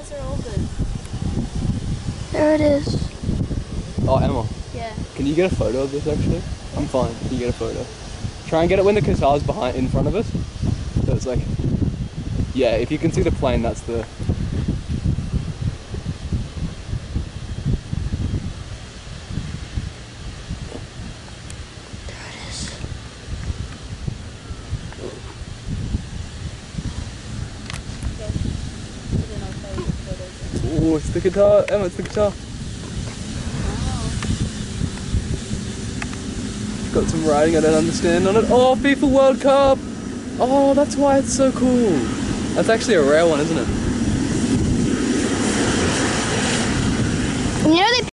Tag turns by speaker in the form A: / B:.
A: guys are all good.
B: There it is.
C: Oh, Emma.
A: Yeah.
C: Can you get a photo of this actually? I'm fine. Can you get a photo? Try and get it when the Qatar's behind, in front of us. So it's like, yeah, if you can see the plane, that's the.
B: There it is.
C: Oh, it's the Qatar. Emma, it's the Qatar. Got some writing I don't understand on it. Oh, FIFA World Cup! Oh, that's why it's so cool. That's actually a rare one, isn't it?
B: You know they